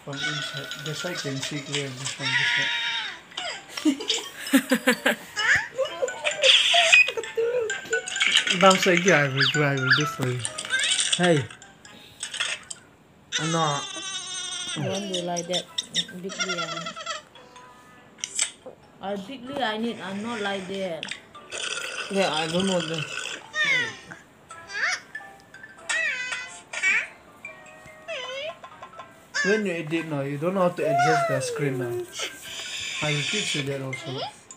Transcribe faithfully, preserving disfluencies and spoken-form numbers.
from inside. That's why I can see clearly from this side. Bang lagi I will do, I will do for you. Hey. Ano? Don't do like that. Bigly, I bigly I need. I'm not like that. Yeah, I don't know the. When you edit now, you don't know how to adjust the screen now. I will teach you that also.